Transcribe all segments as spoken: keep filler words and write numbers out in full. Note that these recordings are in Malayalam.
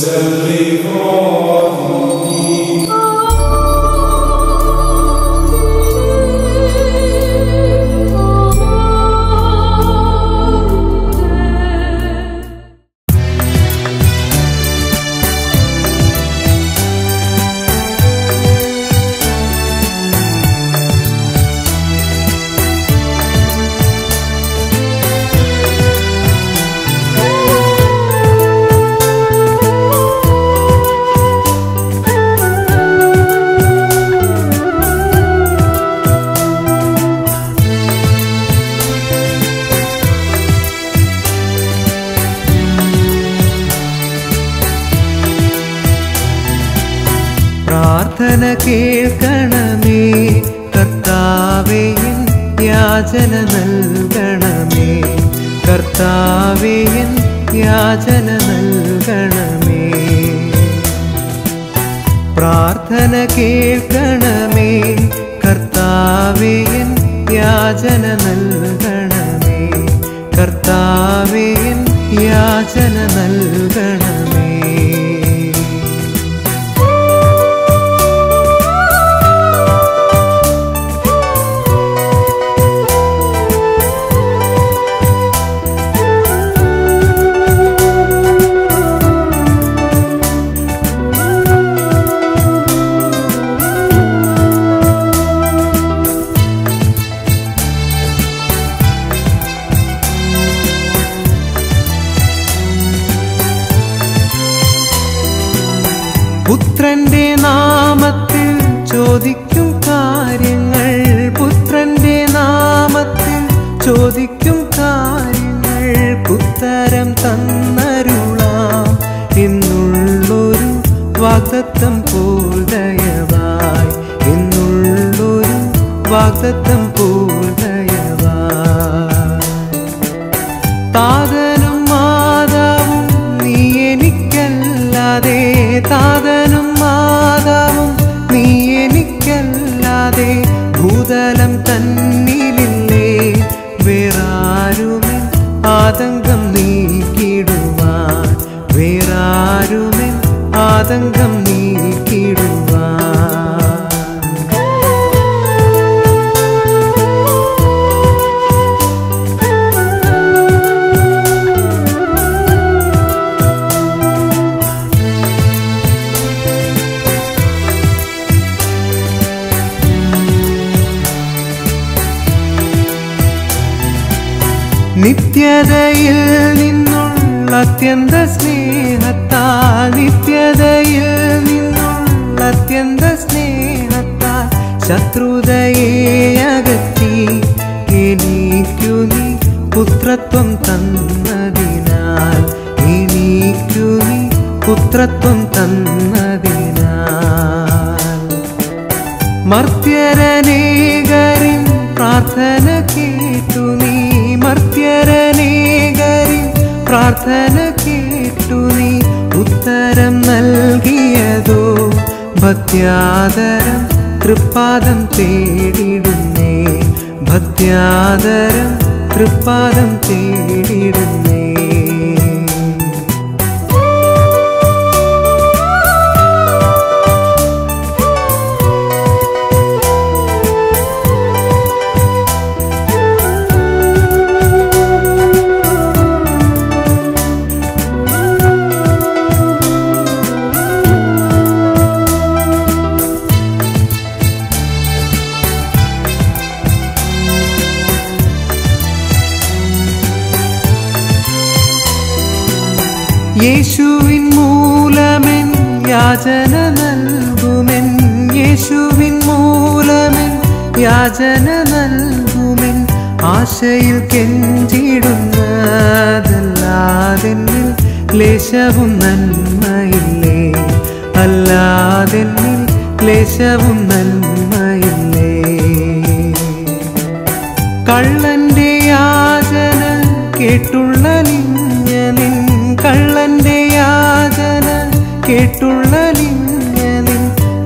പ്രാർത്ഥന കേൾക്കണമേ കർത്താവേ, യാചന നൽകണമേ കർത്താവേ, യാചന നൽകണമേ. പ്രാർത്ഥന കേൾക്കണമേ കർത്താവേ, യാചന നൽകണമേ കർത്താവേ, യാചന നൽകണമേ. പുത്രന്റെ നാമത്തിൽ ചോദിക്കും കാര്യങ്ങൾ, പുത്രന്റെ നാമത്തിൽ ചോദിക്കും കാര്യങ്ങൾ ഉത്തരം തന്നരുളാം എന്നുള്ളൊരു വാഗ്ദത്തം പോൽ ദയവായി, എന്നുള്ളൊരു വാഗ്ദത്തം പോൽ ദയവായി. താതനും മാതാവും നീ എനിക്കല്ലാതെ, താതനും മാതാവും നീ എനിക്കല്ലാതെ ഭൂതലം തന്നിലില്ലേ വേറാരുമേ ആതങ്കം നീക്കിടുവാൻ, വേറാരുമേ ആതങ്കം നീക്കിടുവാൻ. നിത്യതയിൽ നിന്നുള്ള അത്യന്ത സ്നേഹത്താൽ, നിത്യതയിൽ നിന്നുള്ള അത്യന്ത സ്നേഹത്താൽ ശത്രുതയെ അകറ്റി എനിക്കു നീ പുത്രത്വം തന്നതിനാൽ, എനിക്കു നീ പുത്രത്വം തന്നതിനാൽ. മർത്യരനേകരിൻ പ്രാർത്ഥന കേട്ടു നീ, മർത്യരനേകരിൻ പ്രാർത്ഥന കേട്ടു നീ ഉത്തരം നൽകിയതോ ഭക്ത്യാദരം തൃപ്പാദം തേടിടുന്നേ, ഭക്ത്യാദരം തൃപ്പാദം തേടിടുന്നേ. യേശുവിൻ മൂലമെൻ യാചന നൽകുമെൻ, യേശുവിൻ മൂലമെൻ യാചന നൽകുമെൻ. ആശയിൽ കെഞ്ചിടുന്നതല്ലാതെന്നിൽ ലേശവും നന്മയില്ലേ, അല്ലാതെന്നിൽ ലേശവും നന്മയില്ലേ. കള്ളന്റെ യാചന കേട്ടുള്ള നിൻ, കള്ളന്റെ യാചന കേട്ടുള്ള നിൻ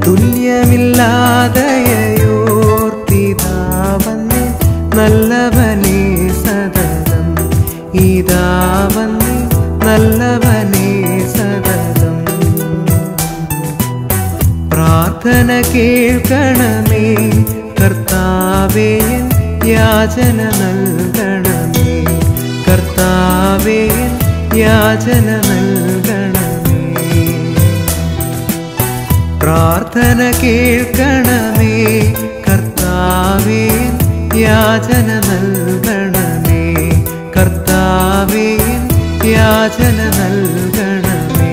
തുല്യമില്ലാതയോർത്തിതാവന്നെ നല്ലവനേ സതതം, ഇതാവന്നെ നല്ലവനേ സതതം. കേൾക്കണമേ കർത്താവേ എൻ യാചന നൽകണമേ കർത്താവേ എൻ യാചന നൽകണമേ പ്രാർത്ഥന കേൾക്കണമേ കർത്താവേ എൻ യാചന നൽകണമേ കർത്താവേ എൻ യാചന നൽകണമേ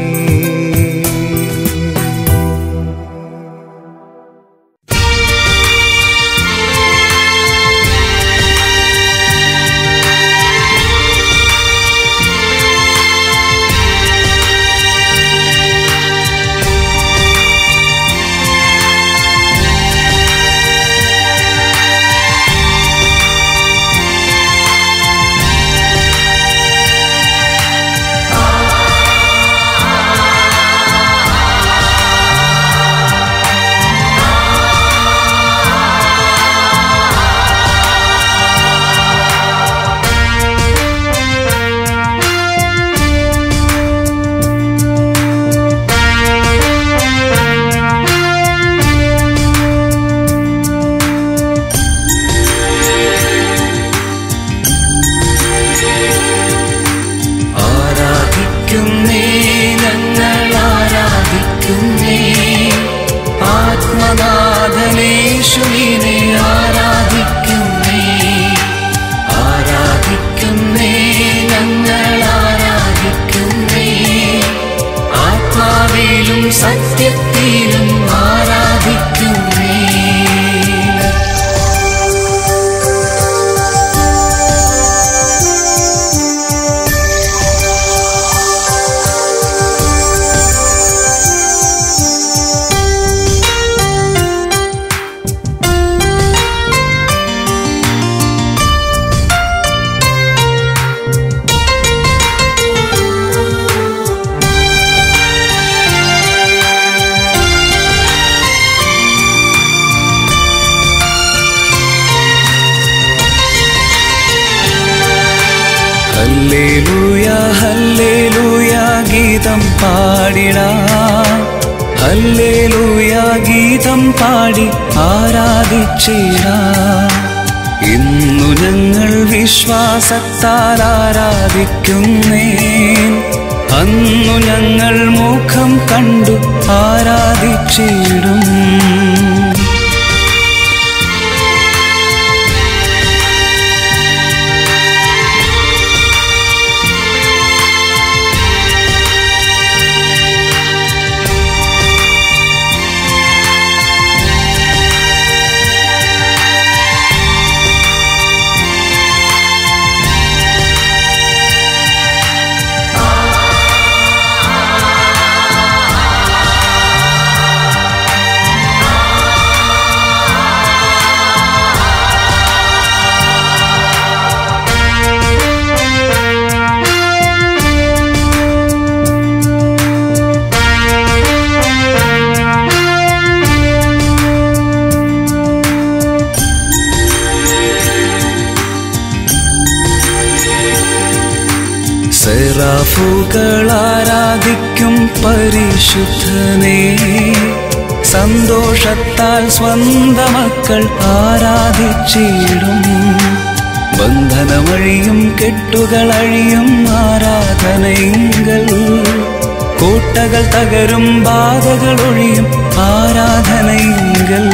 സത്യത്തിലും ആരാധിക്കുന്നേ ഹല്ലേലൂയ ഹല്ലേലൂയ ഗീതം പാടിടാം ഹല്ലേലൂയ ഗീതം പാടി ആരാധിച്ചിടാം ഇന്നു ഞങ്ങൾ വിശ്വാസത്താൽ ആരാധിക്കുന്നേ അന്നു ഞങ്ങൾ മുഖം കണ്ടു ആരാധിച്ചിടും സെറാഫുകൾ ആരാധിക്കും പരിശുദ്ധനേ സന്തോഷത്താൽ സ്വന്തം മക്കൾ ആരാധിച്ചിടും ബന്ധനമഴിയും കെട്ടുകളഴിയും ആരാധനയിങ്കൽ കോട്ടകൾ തകരും ബാധകൾ ഒഴിയും ആരാധനയിങ്കൽ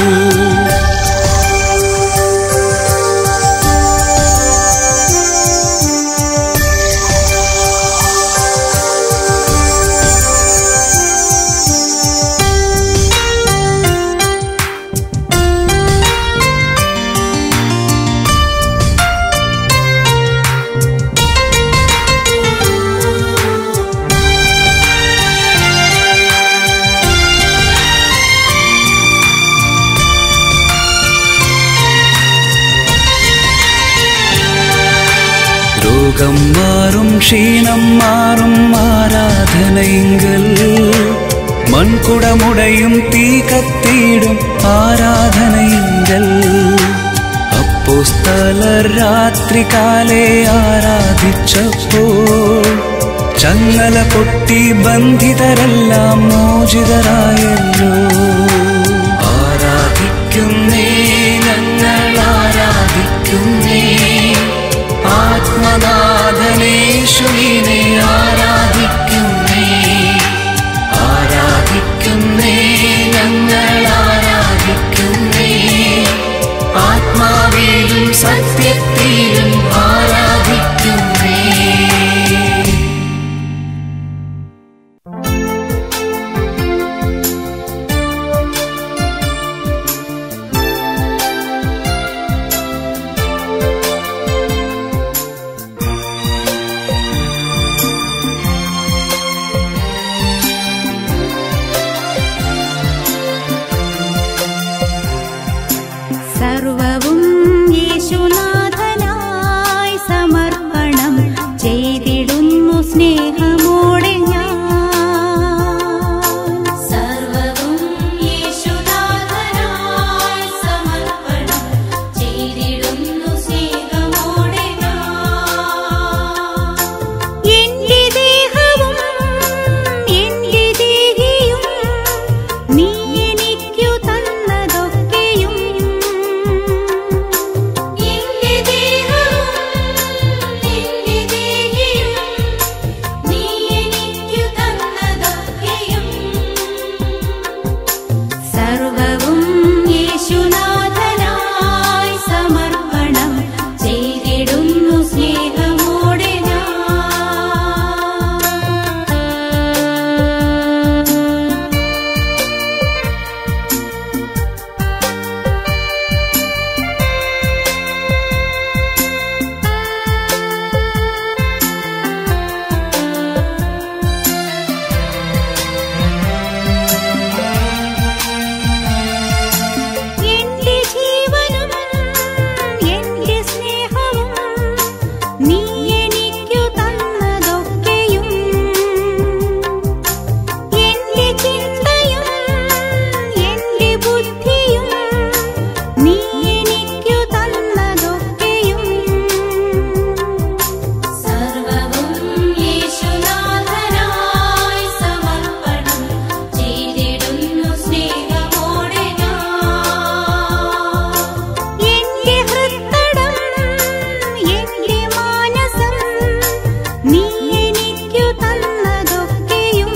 രോഗം മാറും ക്ഷീണം മാറും ആരാധനയിങ്കൽ മൺകുടമുടയും തീ കത്തിയിടും ആരാധനയിങ്കൽ അപ്പോസ്തലർ രാത്രികാലേ ആരാധിച്ചപ്പോൾ ചങ്ങല പൊട്ടി ബന്ധിതരെല്ലാം മോചിതരായല്ലോ ആരാധിക്കുന്നേ ഞങ്ങൾ ആരാധിക്കുന്നേ ആത്മനാഥനേശുവിനെ ആരാധിക്കുന്നേ ആരാധിക്കുന്നേ ഞങ്ങൾ ആരാധിക്കുന്നേ ആത്മാവിലും സത്യത്തിലും ആരാധിക്കുന്നേ. സർവവും യേശുനാഥനായി സമർപ്പണം ചെയ്തിടുന്നു സ്നേഹമോടെ ഞാൻ. സർവവും യേശുനാഥനായി സമർപ്പണം ചെയ്തിടുന്നു സ്നേഹമോടെ ഞാൻ. എന്റെ ദേഹവും എന്റെ ദേഹിയും നീ എനിക്കു തന്നതൊക്കെയും സർവവും യേശുനാഥനായി സമർപ്പണം ചെയ്തിടുന്നു സ്നേഹമോടെ ഞാൻ. എന്റെ ജീവനും എന്റെ സ്നേഹവും നീ എനിക്കു തന്നതൊക്കെയും എന്റെ ചിന്തയും എന്റെ ബുദ്ധിയും നീ എനിക്കു തന്നതൊക്കെയും സർവവും യേശുനാഥനായി സമർപ്പണം ചെയ്തിടുന്നു സ്നേഹമോടെ ഞാൻ. എന്റെ ഹൃദയം എന്റെ മാനസം നീ എനിക്കു തന്നതൊക്കെയും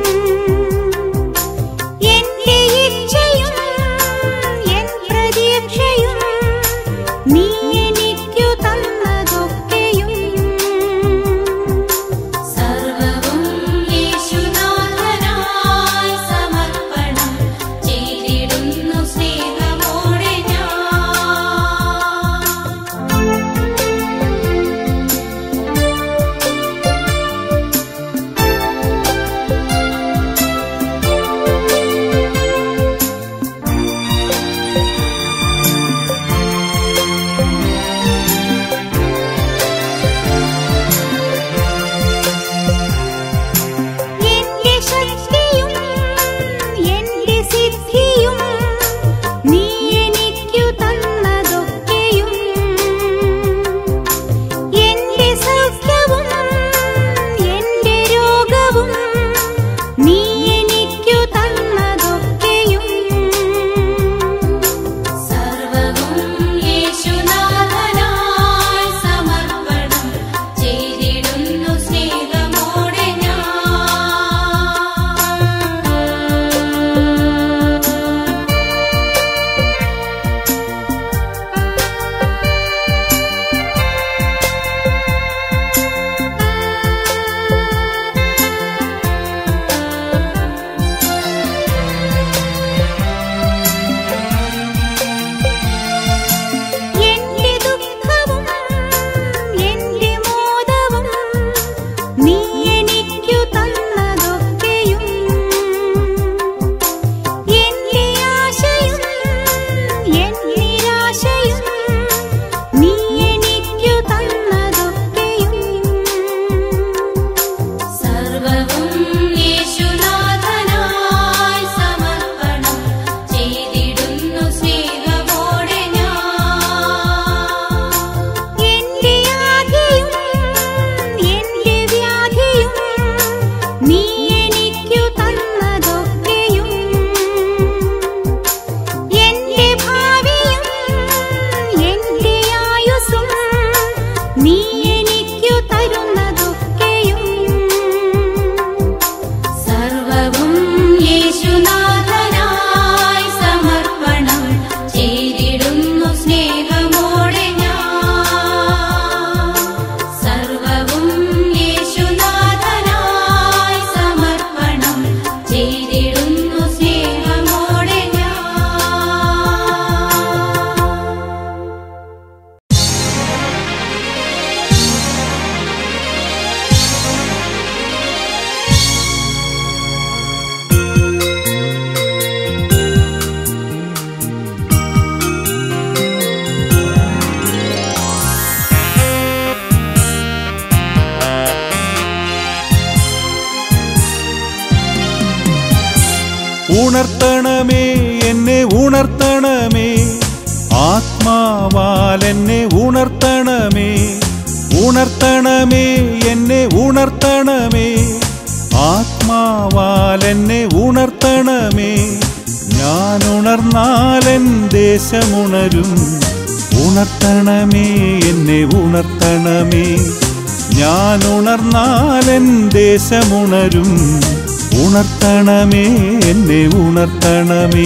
എന്റെ ഇച്ഛയും എൻ പ്രതീക്ഷയും നീ എനിക്കു തന്നതൊക്കെയും സർവവും യേശുനാഥനായി സമർപ്പണം ചെയ്തിടുന്നു സ്നേഹമോടെ ഞാൻ. എന്റെ ശക്തിയും എന്റെ സിദ്ധിയും നീ എനിക്കു തന്നതൊക്കെയും എന്റെ സൗഖ്യവും എന്റെ രോഗവും നീ എനിക്കു തന്നതൊക്കെയും സർവവും യേശുനാഥനായി സമർപ്പണം ചെയ്തിടുന്നു സ്നേഹമോടെ ഞാൻ. എന്റെ ദുഃഖവും എന്റെ മോദവും നീ എനിക്കു തന്നതൊക്കെയും എന്റെ ആശയും എൻ നിരാശയും നീ എനിക്കു തന്നതൊക്കെയും സർവവും യേശുനാഥനായി സമർപ്പണം ചെയ്തിടുന്നു സ്നേഹമോടെ ഞാൻ. എന്റെ ആദിയും എന്റെ വ്യാധിയും നീ എനിക്കു തന്നതൊക്കെയും എന്റെ ഭാവി ഉണർത്തണമേ എന്നെ ഉണർത്തണമേ, ആത്മാവാൽ എന്നെ ഉണർത്തണമേ. ഉണർത്തണമേ എന്നെ ഉണർത്തണമേ, ആത്മാവാൽ എന്നെ ഉണർത്തണമേ. ഞാൻ ഉണർന്നാലെൻ ദേശമുണരും. ഉണർത്തണമേ എന്നെ ഉണർത്തണമേ, ഞാൻ ഉണർന്നാലെൻ ദേശമുണരും. ഉണർത്തണമേ എന്നെ ഉണർത്തണമേ.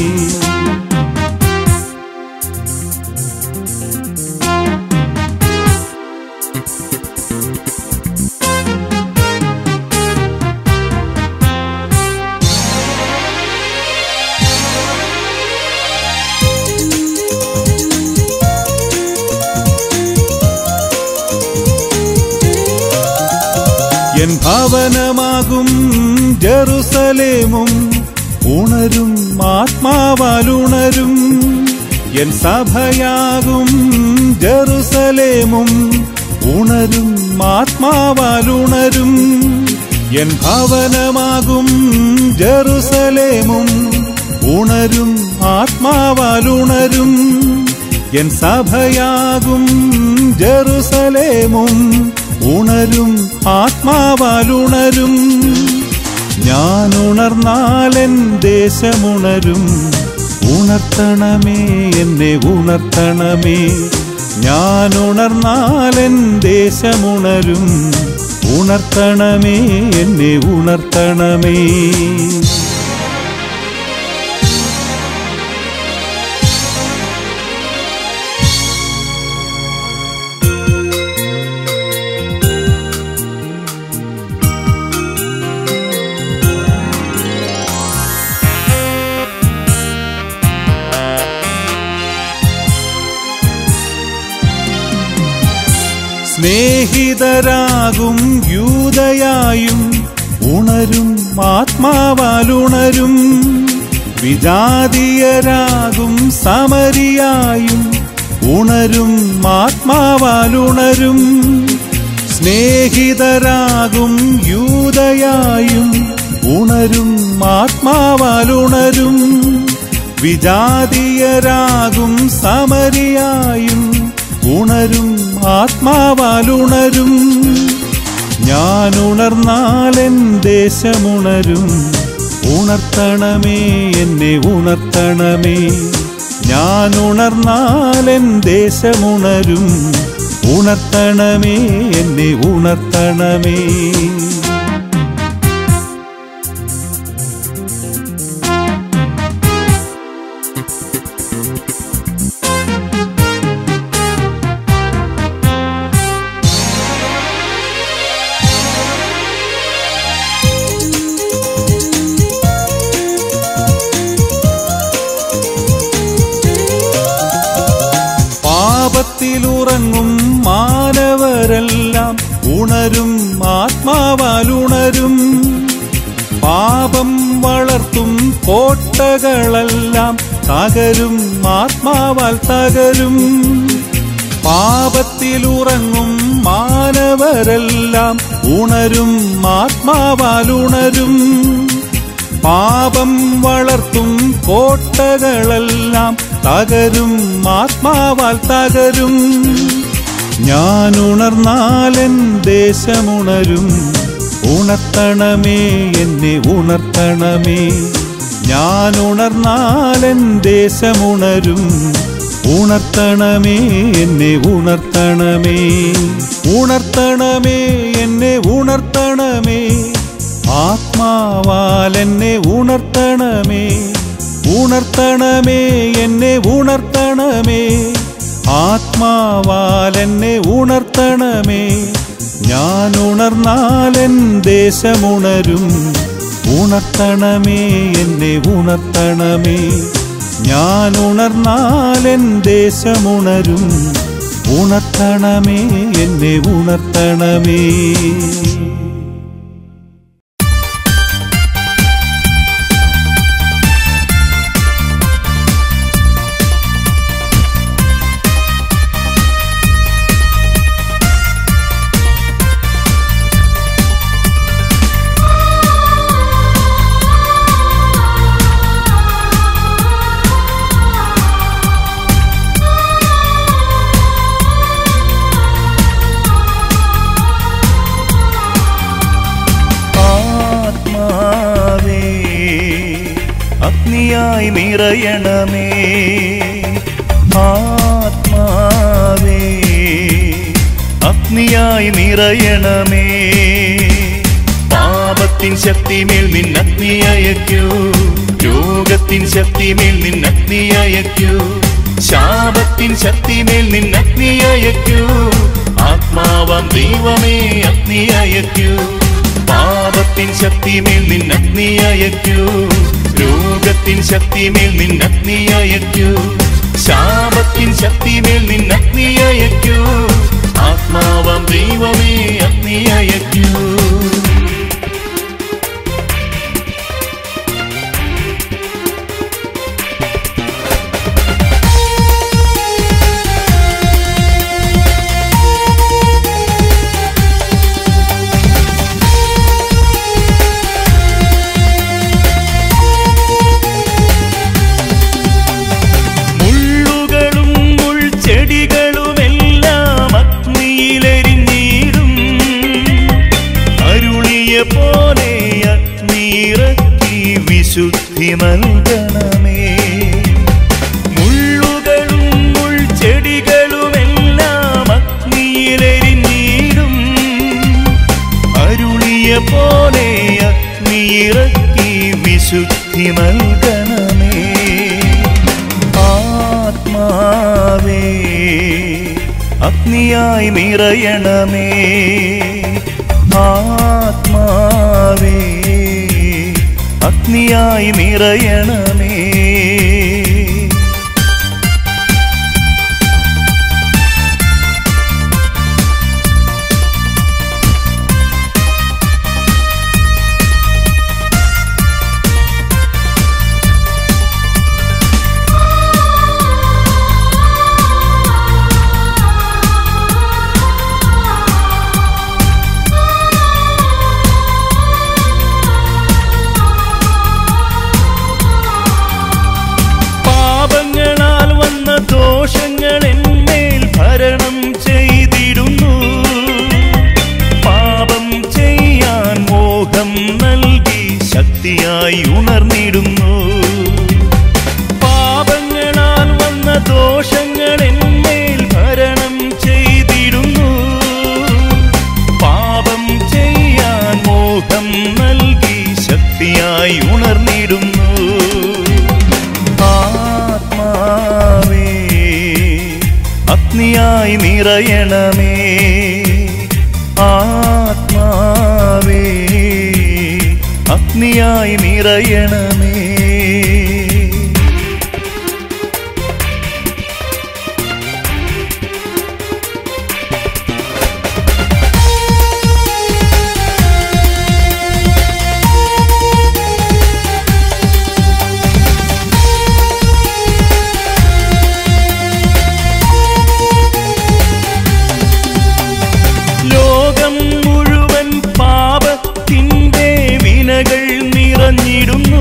എൻ ഭവനമാകും ജെറുസലേമും ഉണരും, ആത്മാവാലുണരും. എൻ സഭയാകും ജെറുസലേമും ഉണരും, ആത്മാവാലുണരും. എൻ ഭവനമാകും ജെറുസലേമും ഉണരും, ആത്മാവാലുണരും. എൻ സഭയാകും ജെറുസലേമും ഉണരും, ആത്മാവാലുണരും. ഞാൻ ഉണർന്നാലെൻ ദേശമുണരും. ഉണർത്തണമേ എന്നെ ഉണർത്തണമേ, ഞാൻ ഉണർന്നാലെൻ ദേശമുണരും. ഉണർത്തണമേ എന്നെ ഉണർത്തണമേ. സ്നേഹിതരാകും യൂദയായും ഉണരും, ആത്മാവാലുണരും. വിജാതീയരാകും സമരിയായും ഉണരും, ആത്മാവാലുണരും. സ്നേഹിതരാകും യൂദയായും ഉണരും, ആത്മാവാലുണരും. വിജാതീയരാകും സമരിയായും ഉണരും, ആത്മാവാലുണരും. ഞാൻ ഉണർന്നാലെൻ ദേശമുണരും. ഉണർത്തണമേ എന്നെ ഉണർത്തണമേ, ഞാൻ ഉണർന്നാലെൻ ദേശമുണരും. ഉണർത്തണമേ എന്നെ ഉണർത്തണമേ. പാപത്തിലുറങ്ങും മാനവരെല്ലാം ഉണരും, ആത്മാവാലുണരും. പാപം വളർത്തും കോട്ടകളെല്ലാം തകരും, ആത്മാവാൽ തകരും. പാപത്തിലുറങ്ങും മാനവരെല്ലാം ഉണരും, ആത്മാവാലുണരും. പാപം വളർത്തും കോട്ടകളെല്ലാം തകരും, ആത്മാവാൽ തകരും. ഞാൻ ഉണർന്നാലെൻ ദേശമുണരും. ഉണർത്തണമേ എന്നെ ഉണർത്തണമേ, ഞാൻ ഉണർന്നാലെൻ ദേശമുണരും. ഉണർത്തണമേ എന്നെ ഉണർത്തണമേ. ഉണർത്തണമേ എന്നെ ഉണർത്തണമേ, ആത്മാവാൽ എന്നെ ഉണർത്തണമേ. ഉണർത്തണമേ എന്നെ ഉണർത്തണമേ, ആത്മാവാൽ എന്നെ ഉണർത്തണമേ. ഞാൻ ഉണർന്നാലെൻ ദേശമുണരും. ഉണർത്തണമേ എന്നെ ഉണർത്തണമേ, ഞാൻ ഉണർന്നാലെൻ ദേശമുണരും. ഉണർത്തണമേ എന്നെ ഉണർത്തണമേ. ആ നിറയണമേ ആത്മാവേ അഗ്നിയായി നിറയണമേ പാപത്തിൻ ശക്തിമേൽ നിന്നഗ്നി അയക്കൂ രോഗത്തിൻ ശക്തിമേൽ നിന്നഗ്നി അയക്കൂ ശാപത്തിൻ ശക്തിമേൽ നിന്നഗ്നി അയക്കൂ ആത്മാവാം ദൈവമേ അഗ്നി അയക്കൂ പാപത്തിൻ ശക്തിമേൽ നിന്നഗ്നി അയക്കൂ രോഗത്തിൻ ശക്തിമേൽ നിന്നഗ്നി അയക്കൂ ശാപത്തിൻ ശക്തിമേൽ നിന്നഗ്നി അയക്കൂ ആത്മാവാം ദൈവമേ അഗ്നി അയക്കൂ പോലെ അഗ്നിയിറക്കി വിശുദ്ധി നൽകണമേ മുള്ളുകളും മുൾച്ചെടികളുമെല്ലാം അഗ്നിയിലെരിഞ്ഞിടും അരുളിയ പോലെ അഗ്നിയിറക്കി വിശുദ്ധി നൽകണമേ ആത്മാവേ അഗ്നിയായി നിറയണമേ ആത്മാവേ അഗ്നിയായി നിറയണമേ ദോഷങ്ങൾ എന്മേൽ ഭരണം ചെയ്തിടുന്നു പാപം ചെയ്യാൻ മോഹം നൽകി ശക്തിയായി ഉണർന്നിടുന്നു പാപങ്ങളാൽ വന്ന ദോഷങ്ങൾ എന്മേൽ ഭരണം ചെയ്തിടുന്നു പാപം ചെയ്യാൻ മോഹം നൽകി ശക്തിയായി ഉണർന്നിടുന്നു അഗ്നിയായി നിറയണമേ ആത്മാവേ അഗ്നിയായി നിറയണമേ നിറഞ്ഞിടുന്നു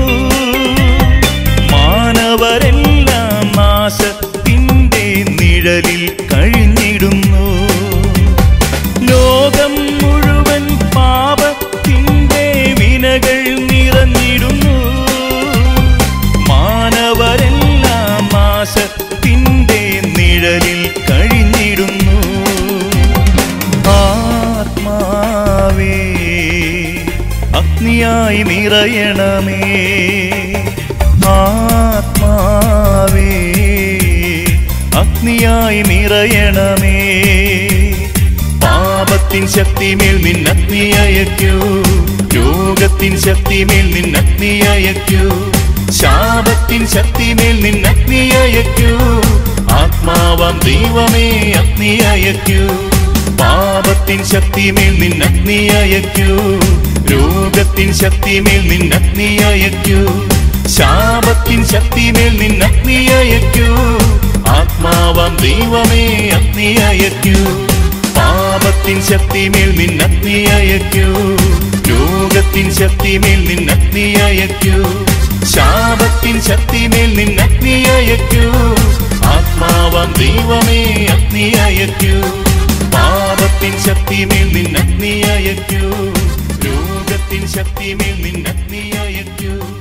മാനവരെല്ലാം നാശത്തിൻ്റെ നിഴലിൽ കഴിഞ്ഞിടുന്നു ലോകം മുഴുവൻ പാപത്തിൻ്റെ വിനകൾ നിറഞ്ഞിടുന്നു മാനവരെല്ലാം നാശത്തിൻ്റെ നിഴലിൽ കഴിഞ്ഞിടുന്നു ആത്മാവേ അഗ്നിയായി നിറയണമേ ആത്മാവേ അഗ്നിയായി നിറയണമേ പാപത്തിൻ ശക്തിമേൽ നിന്നഗ്നി അയക്കൂ രോഗത്തിൻ ശക്തിമേൽ നിന്നഗ്നി അയക്കൂ ശാപത്തിൻ ശക്തിമേൽ നിന്നഗ്നി അയക്കൂ ആത്മാവാം ദൈവമേ അഗ്നി അയക്കൂ പാപത്തിൻ ശക്തിമേൽ നിന്നഗ്നി അയക്കൂ രോഗത്തിൻ ശക്തിമേൽ നിന്നഗ്നി അയക്കൂ ശാപത്തിൻ ശക്തിമേൽ നിന്നഗ്നി അയക്കൂ ആത്മാവാം ദൈവമേ അഗ്നി അയക്കൂ പാപത്തിൻ ശക്തിമേൽ നിന്നഗ്നി അയക്കൂ രോഗത്തിൻ ശക്തിമേൽ നിന്നഗ്നി അയക്കൂ ശാപത്തിൻ ശക്തിമേൽ നിന്നഗ്നി അയക്കൂ ആത്മാവാം ദൈവമേ അഗ്നി അയക്കൂ പാപത്തിൻ ശക്തിമേൽ നിന്നഗ്നി അയക്കൂ രോഗത്തിൻ ശക്തിമേൽ നിന്നഗ്നി അയക്കൂ